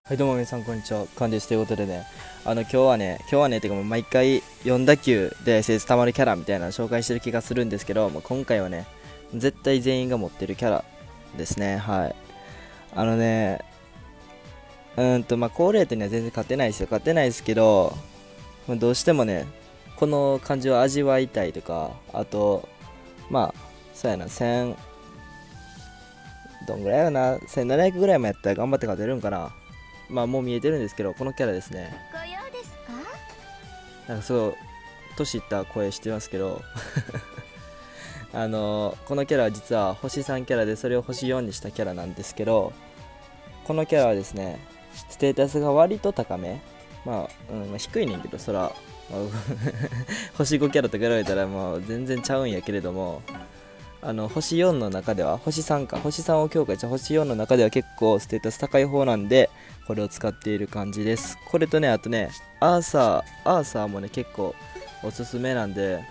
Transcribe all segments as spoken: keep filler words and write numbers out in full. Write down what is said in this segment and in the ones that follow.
はい、どうも皆さんこんにちは、カンです。ということでね、あの今日はね、今日はね、てかもう毎回よん打球で エスエス たまるキャラみたいなの紹介してる気がするんですけど、まあ、今回はね、絶対全員が持ってるキャラですね。はい。あのね、うーんと、まあ、高レートには全然勝てないですよ。勝てないですけど、まあどうしてもね、この感じを味わいたいとか、あと、まあ、そうやな、せん、どんぐらいやろな、せんななひゃくぐらいもやったら頑張って勝てるんかな。まあもう見えてるんですけど、このキャラですね。 ご用ですか？ なんかすごい年いった声してますけどあのーこのキャラは実は星さんキャラで、それを星よんにしたキャラなんですけど、このキャラはですね、ステータスが割と高め、まあ、うんまあ、低いねんけど、そら、まあ星ごキャラと比べたらもう全然ちゃうんやけれども、あの星よんの中では、星さんか、星さんを強化した星よんの中では結構ステータス高い方なんで、これを使っている感じです。これとね、あとね、アーサー、アーサーもね、結構おすすめなんで、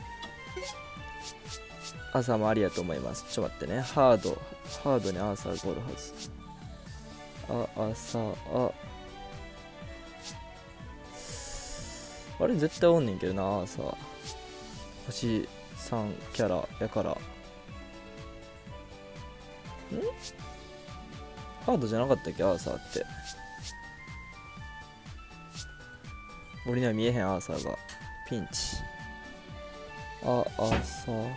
アーサーもありやと思います。ちょっと待ってね、ハード、ハードにアーサーがおるはず。あ、アーサー、あ、あれ絶対おんねんけどな、アーサー。星さんキャラやから。んハードじゃなかったっけ、アーサーって。俺には見えへん、アーサーが。ピンチ。あ、アーサー。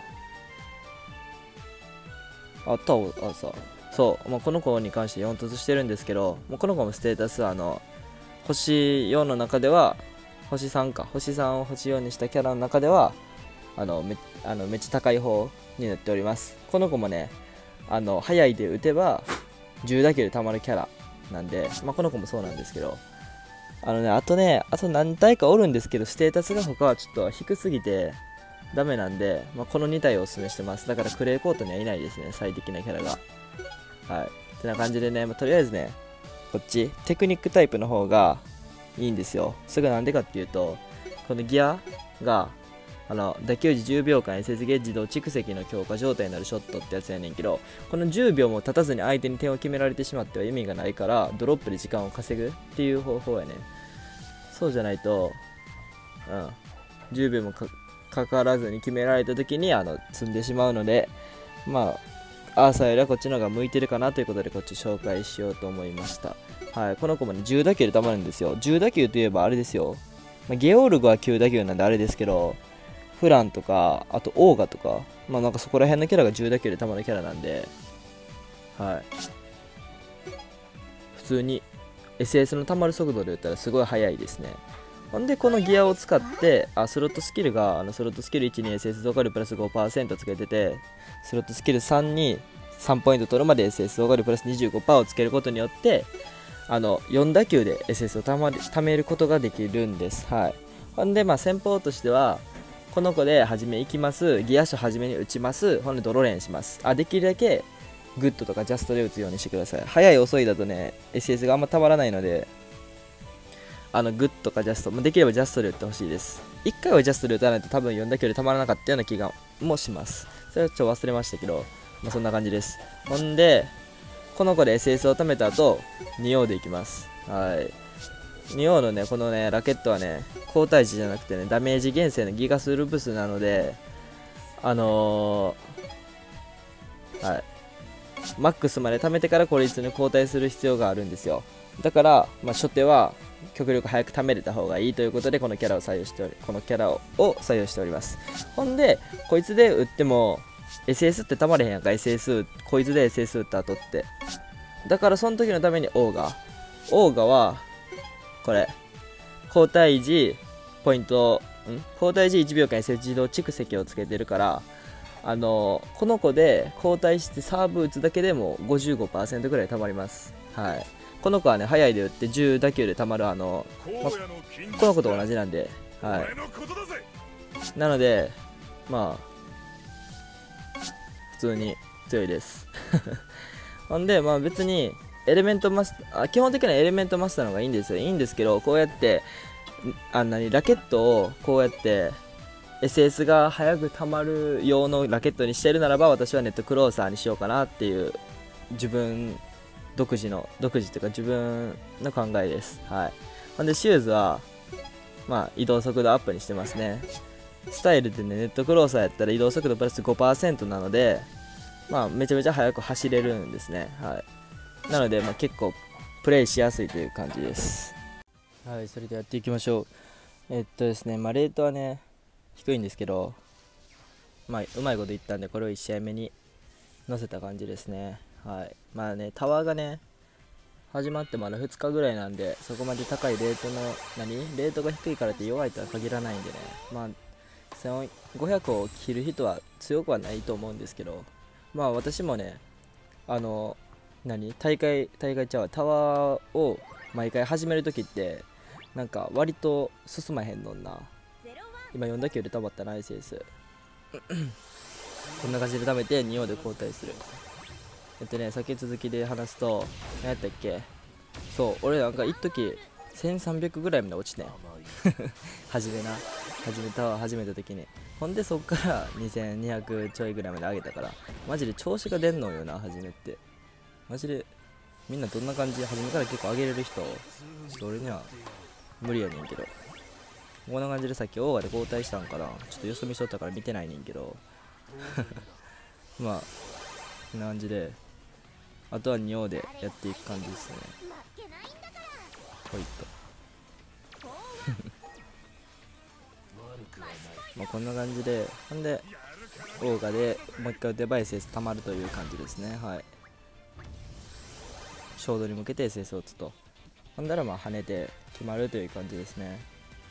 あったわ、アーサー。そう、まあ、この子に関してよん突してるんですけど、もうこの子もステータス、あの、星よんの中では、星さんか、星さんを星よんにしたキャラの中では、あの、めあのめっちゃ高い方になっております。この子もね、あの、早いで打てば、じゅう打球でたまるキャラなんで、まあ、この子もそうなんですけど、あのね、あとね、あと何体かおるんですけど、ステータスが他はちょっと低すぎてダメなんで、まあ、このに体をおすすめしてます。だからクレイコートにはいないですね、最適なキャラが。はい。ってな感じでね、まあ、とりあえずね、こっち、テクニックタイプの方がいいんですよ。それがなんでかっていうと、このギアが、あの打球時じゅうびょうかん エスエス ゲージ自動蓄積の強化状態になるショットってやつやねんけど、このじゅうびょうも経たずに相手に点を決められてしまっては意味がないから、ドロップで時間を稼ぐっていう方法やねん。そうじゃないと、うん、じゅうびょうも か, かからずに決められた時にあの積んでしまうので、まあアーサーよりはこっちの方が向いてるかなということで、こっち紹介しようと思いました。はい、この子もね、じゅう打球でたまるんですよ。じゅう打球といえばあれですよ、まあ、ゲオルグはきゅう打球なんであれですけど、フランとか、あとオーガとか、まあなんかそこら辺のキャラがじゅう打球でたまるキャラなんで、はい。普通に エスエス のたまる速度で言ったらすごい速いですね。ほんで、このギアを使って、あ、スロットスキルが、あのスロットスキルいちに エスエス 増加量プラス ごパーセント つけてて、スロットスキルさんにさんポイント取るまで エスエス 増加量プラス にじゅうごパーセント をつけることによって、あのよん打球で エスエス をたまり貯めることができるんです。はい。ほんで、まあ戦法としては、この子で初め行きます、ギアショ初めに打ちます、ほんでドローレンします。あ、できるだけグッドとかジャストで打つようにしてください。早い遅いだとね、エスエス があんまたまらないので、あのグッドかジャスト、できればジャストで打ってほしいです。いっかいはジャストで打たないと多分よん打球でたまらなかったような気がもします。それはちょっと忘れましたけど、まあ、そんな感じです。ほんで、この子で エスエス を貯めた後、に王でいきます。はい。に王のね、このね、ラケットはね、交代値じゃなくてね、ダメージ減性のギガスループ数なので、あのー、はい。マックスまで貯めてからこれいつに交代する必要があるんですよ。だから、まあ、初手は極力早く貯めれた方がいいということで、このキャラを採用しており、このキャラを採用しております。ほんで、こいつで打っても、エスエス ってたまれへんやんか、エスエス、こいつで エスエス 打った後って。だからその時のためにオーガ。オーガは、これ、交代時、ポイント、ん交代時いちびょうかん エスエス 自動蓄積をつけてるから、あのー、この子で交代してサーブ打つだけでも ごじゅうごパーセント ぐらいたまります。はい。この子はね、早いで打ってじゅう打球でたまる、あの、ま、この子と同じなんで、はい。なので、まあ、普通に強いです。ほんで、まあ別に、エレメントマスター、あ、基本的にはエレメントマスターの方がいいんですよ。いいんですけど、こうやって、あんなにラケットをこうやって、エスエス が早く溜まる用のラケットにしてるならば、私はネットクローサーにしようかなっていう自分独自の独自というか自分の考えです。はい。ほんでシューズはまあ移動速度アップにしてますね。スタイルでね、ネットクローサーやったら移動速度プラス ごパーセント なので、まあめちゃめちゃ速く走れるんですね。はい。なので、まあ、結構プレイしやすいという感じです。はい、それでやっていきましょう。えっとですね、まあレートはね低いんですけど、まあうまいこと言ったんでこれをいち試合目に乗せた感じですね。はい。まあね、タワーがね始まってまだふつかぐらいなんで、そこまで高いレートの何レートが低いからって弱いとは限らないんでね、まあせんごひゃくを切る人は強くはないと思うんですけど、まあ私もね、あの何大会大会ちゃうわタワーを毎回始めるときってなんか割と進まへんのんな。今よん打球で溜まったな エスエス こんな感じで溜めてに王で交代する。えっとね、先続きで話すと、何やったっけ、そう、俺なんか一時せんさんびゃくぐらいまで落ちてん初めな、始めたわ、始めた時に。ほんでそっからにせんにひゃくちょいぐらいまで上げたから、マジで調子が出んのよな、初めって。マジで、みんなどんな感じ、初めから結構上げれる人、ちょっと俺には無理やねんけど。こんな感じでさっきオーガで交代したんかな、ちょっとよそ見しとったから見てないねんけど。まあ、こんな感じで。あとはに王でやっていく感じですね。ほいっとまあこんな感じで、ほんでオーガでもう一回デバイス エス 溜まるという感じですね。はい。衝動に向けて エスエス を打つと、ほんだらまあ跳ねて決まるという感じですね。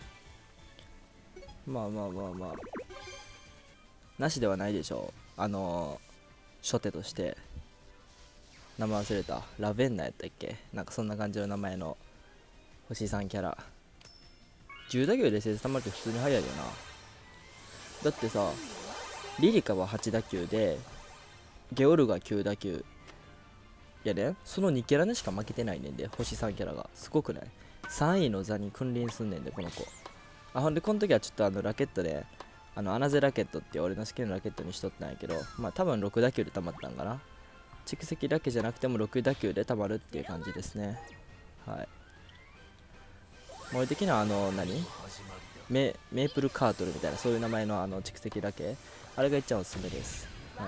まあまあまあまあなしではないでしょう。あのー、初手として名前忘れた、ラベンナやったっけ、なんかそんな感じの名前の星さんキャラ、じゅう打球で エスエス 溜まるって普通に速いよな。だってさ、リリカははち打球でゲオルがきゅう打球やで、そのにキャラにしか負けてないねんで、星さんキャラがすごくない？ さん 位の座に君臨すんねんでこの子。あ、ほんでこの時はちょっとあのラケットで、あのアナゼラケットって俺の好きなラケットにしとったんやけど、まあ多分ろく打球で溜まったんかな。蓄積だけじゃなくてもろく打球で溜まるっていう感じですね。はい。俺的にはあの何メメープルカートルみたいなそういう名前のあの蓄積だけ、あれが一番おすすめです。はい。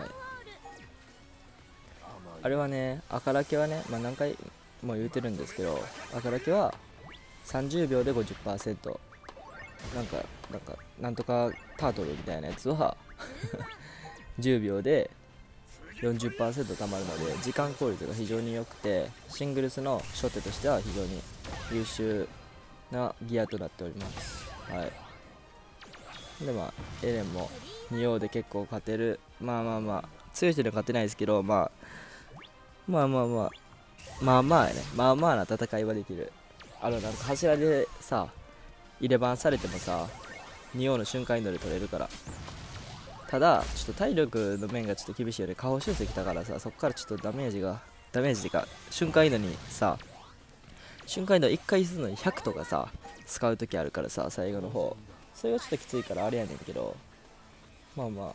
あれはね、赤ラケはね、まあ、何回も言うてるんですけど、赤ラケはさんじゅうびょうで ごじゅっパーセント、なんかなんかなんとかタートルみたいなやつはじゅうびょうで よんじゅっパーセント 溜まるので時間効率が非常に良くて、シングルスの初手としては非常に優秀なギアとなっております。はい。でまあエレンもに王で結構勝てる、まあまあまあ強い人には勝てないですけど、まあまあまあまあまあまあやね、まあまあな戦いはできる。あのなんか柱でさ入れ番されてもさに王の瞬間移動で取れるから。ただちょっと体力の面がちょっと厳しいよね。下方修正きたからさ、そっからちょっとダメージがダメージっていうか瞬間移動にさ、瞬間移動いっかいするのにひゃくとかさ使う時あるからさ、最後の方それがちょっときついからあれやねんけど、まあまあ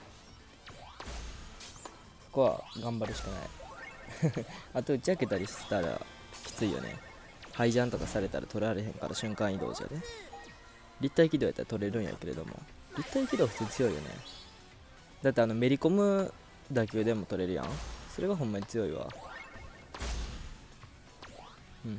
ここは頑張るしかないあと打ち明けたりしたらきついよね。ハイジャンとかされたら取られへんから、瞬間移動じゃね。立体軌道やったら取れるんやけれども、立体軌道普通に強いよね。だってあのめり込む打球でも取れるやん。それがほんまに強いわ。うんうん。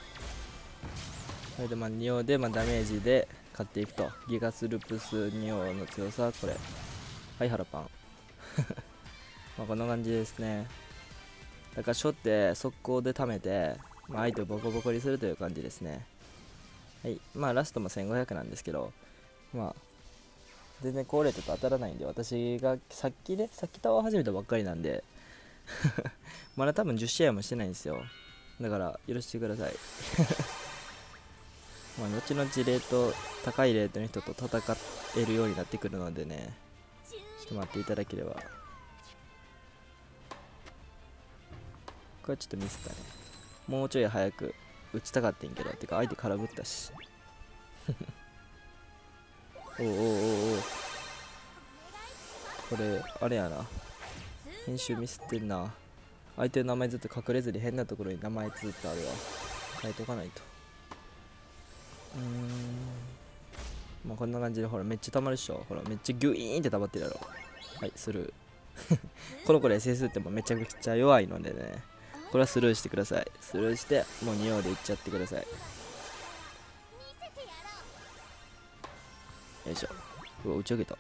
それでまあに王でまあダメージで勝っていくと。ギガスルプスに王の強さはこれ。はい、ハラパンまあこんな感じですね。だから初手速攻で貯めて、まあ、相手をボコボコにするという感じですね。はい。まあラストもせんごひゃくなんですけど、まあ全然高レートと当たらないんで、私がさっきね、さっきタワー始めたばっかりなんでまだ多分じゅっ試合もしてないんですよ。だから許してくださいまあ後々レート高いレートの人と戦えるようになってくるのでね、ちょっと待っていただければ。これちょっとミスったね。もうちょい早く打ちたかったんけど、てか相手空振ったしおうおうおうおう、これあれやな、編集ミスってんな。 相手の名前ずっと隠れずに変なところに名前ずっとあるわ。変えとかないと。うーん、まあこんな感じで、ほらめっちゃ溜まるっしょ。ほらめっちゃギュイーンって溜まってるやろ。はい、スルー。この子で エスエス ってもめちゃくちゃ弱いのでね、これはスルーしてください。スルーしてもうに王でいっちゃってください。よいしょ。うわ、打ち上げた。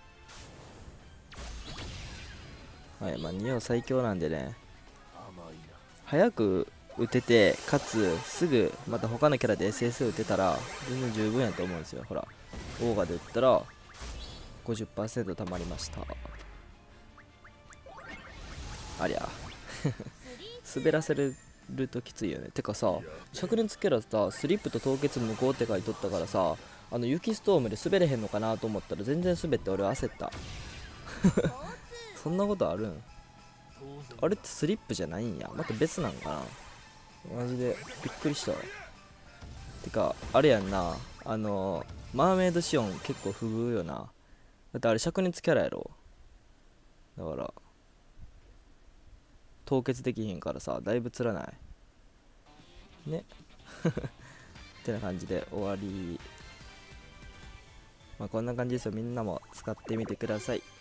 はい、まあに王最強なんでね、早く打てて、かつすぐまた他のキャラで エスエス 打てたら全然十分やと思うんですよ。ほらオーガで打ったら ごじゅっパーセント たまりました。ありゃ滑らせるときついよね。てかさ、灼熱キャラさ、スリップと凍結無効って書いとったからさ、あの雪ストームで滑れへんのかなと思ったら全然滑って、俺焦ったそんなことあるん？あれってスリップじゃないんや。また別なんかな。マジでびっくりしたわ。てかあれやんな、あのマーメイドシオン結構不遇よな。だってあれ灼熱キャラやろ。だから凍結できひんからさ、だいぶつらないねってな感じで終わり。まあこんな感じですよ。みんなも使ってみてください。